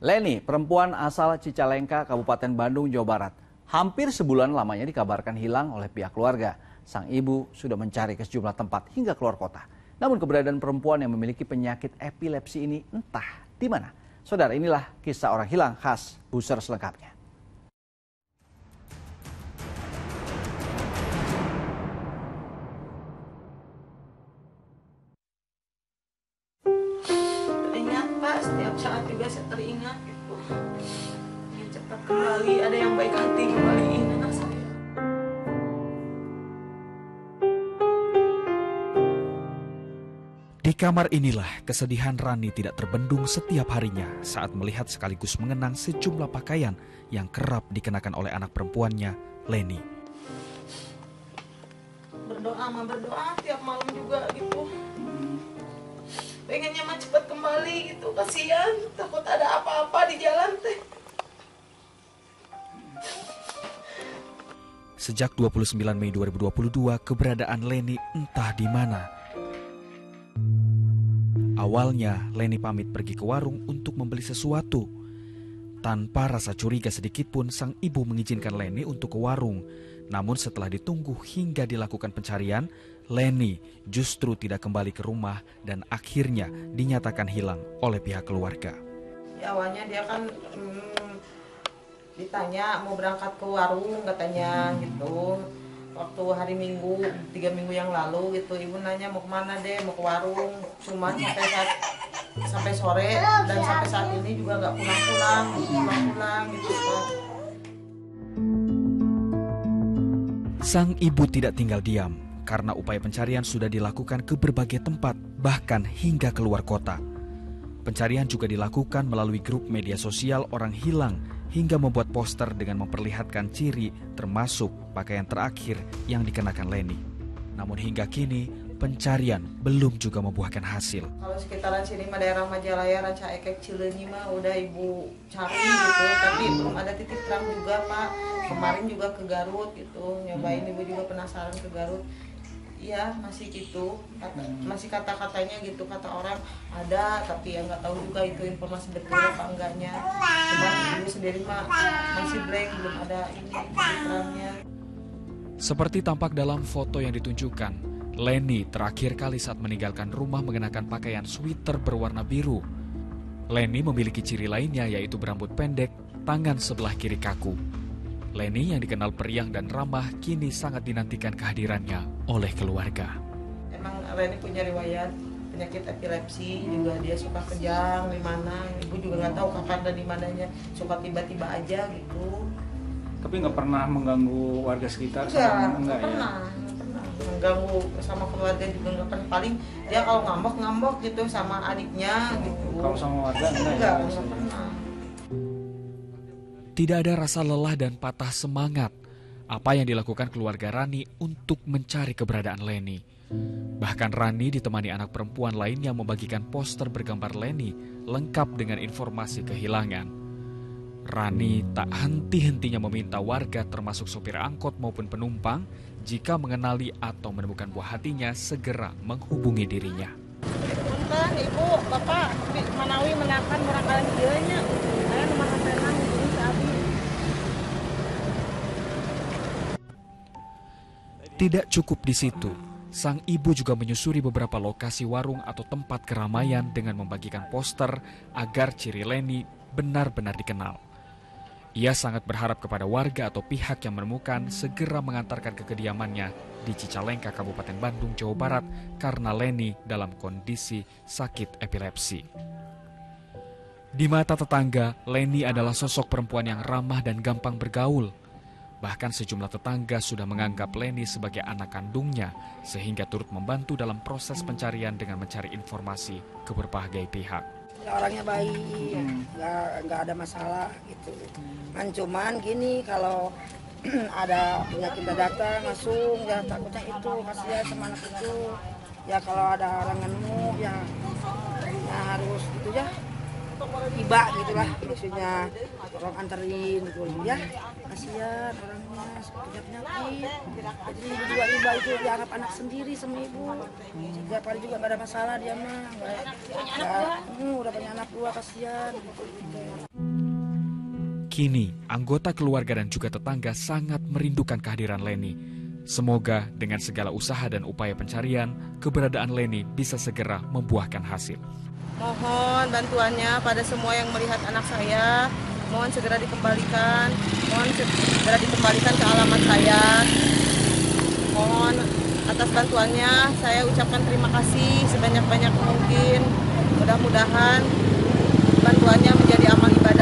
Leni, perempuan asal Cicalengka, Kabupaten Bandung, Jawa Barat. Hampir sebulan lamanya dikabarkan hilang oleh pihak keluarga. Sang ibu sudah mencari ke sejumlah tempat hingga keluar kota. Namun keberadaan perempuan yang memiliki penyakit epilepsi ini entah di mana. Saudara, inilah kisah orang hilang khas Buser selengkapnya. Teringat Pak, setiap saat juga saya teringat gitu. Ingin cepat kembali, ada yang baik hati kembaliin anak saya. Di kamar inilah kesedihan Rani tidak terbendung setiap harinya saat melihat sekaligus mengenang sejumlah pakaian yang kerap dikenakan oleh anak perempuannya, Leni. Berdoa tiap malam juga gitu. Pengennya mah cepat kembali gitu, kasihan, takut ada apa-apa di jalan teh. Sejak 29 Mei 2022, keberadaan Leni entah di mana. Awalnya, Leni pamit pergi ke warung untuk membeli sesuatu. Tanpa rasa curiga sedikit pun, sang ibu mengizinkan Leni untuk ke warung. Namun setelah ditunggu hingga dilakukan pencarian, Leni justru tidak kembali ke rumah dan akhirnya dinyatakan hilang oleh pihak keluarga. Ya, awalnya dia kan ditanya mau berangkat ke warung katanya gitu. Waktu hari Minggu, 3 minggu yang lalu gitu, ibu nanya mau kemana deh, mau ke warung. Cuman sampai sore dan sampai saat ini juga nggak pulang-pulang gitu. Sang ibu tidak tinggal diam karena upaya pencarian sudah dilakukan ke berbagai tempat, bahkan hingga keluar kota. Pencarian juga dilakukan melalui grup media sosial orang hilang hingga membuat poster dengan memperlihatkan ciri termasuk pakaian terakhir yang dikenakan Leni. Namun hingga kini pencarian belum juga membuahkan hasil. Kalau sekitaran sini mah daerah Majalaya, Ranca Ekek, Cileunyi mah udah ibu cari gitu, tapi belum ada titik terang juga Pak. Kemarin juga ke Garut gitu, nyobain, ibu juga penasaran ke Garut. Iya masih gitu, masih kata-katanya gitu, kata orang ada, tapi ya nggak tahu juga itu informasi betul apa enggaknya. Cuman ibu sendiri mah masih blank, belum ada ini terangnya. Seperti tampak dalam foto yang ditunjukkan, Leni terakhir kali saat meninggalkan rumah mengenakan pakaian sweater berwarna biru. Leni memiliki ciri lainnya yaitu berambut pendek, tangan sebelah kiri kaku. Leni yang dikenal periang dan ramah kini sangat dinantikan kehadirannya oleh keluarga. Emang Leni punya riwayat penyakit epilepsi, juga dia suka kejang di mana, ibu juga nggak tahu kapan dan di mananya, suka tiba-tiba aja gitu. Tapi nggak pernah mengganggu warga sekitar? Nggak pernah mengganggu sama keluarga juga nggak pernah. Paling dia kalau ngambek gitu sama adiknya gitu. Kalau sama warga nggak pernah. Tidak ada rasa lelah dan patah semangat apa yang dilakukan keluarga Rani untuk mencari keberadaan Leni. Bahkan Rani ditemani anak perempuan lainnya membagikan poster bergambar Leni lengkap dengan informasi kehilangan. Rani tak henti-hentinya meminta warga termasuk sopir angkot maupun penumpang jika mengenali atau menemukan buah hatinya segera menghubungi dirinya. Punten ibu, bapak manawi menakan orang kalian dieunya. Saya nomor handphone ini sabi. Tidak cukup di situ, sang ibu juga menyusuri beberapa lokasi warung atau tempat keramaian dengan membagikan poster agar ciri Leni benar-benar dikenal. Ia sangat berharap kepada warga atau pihak yang menemukan segera mengantarkan ke kediamannya di Cicalengka, Kabupaten Bandung, Jawa Barat karena Leni dalam kondisi sakit epilepsi. Di mata tetangga, Leni adalah sosok perempuan yang ramah dan gampang bergaul. Bahkan sejumlah tetangga sudah menganggap Leni sebagai anak kandungnya sehingga turut membantu dalam proses pencarian dengan mencari informasi ke berbagai pihak. Orangnya baik, nggak ada masalah gitu. Cuman gini kalau ada penyakit datang langsung ya takutnya itu kasihan sama anak itu. Ya kalau ada halanganmu ya harus gitu ya. Tiba gitulah maksudnya orang anterin gitu ya, kasihan orangnya punya penyakit. Jadi ibu juga tiba itu dianggap anak sendiri sama ibu. Setiap hari juga gak ada masalah dia mah, udah punya anak dua, kasihan gitu. Kini, anggota keluarga dan juga tetangga sangat merindukan kehadiran Leni. Semoga dengan segala usaha dan upaya pencarian, keberadaan Leni bisa segera membuahkan hasil. Mohon bantuannya pada semua yang melihat anak saya. Mohon segera dikembalikan. Mohon segera dikembalikan ke alamat saya. Mohon atas bantuannya, saya ucapkan terima kasih sebanyak-banyak mungkin. Mudah-mudahan bantuannya menjadi amal ibadah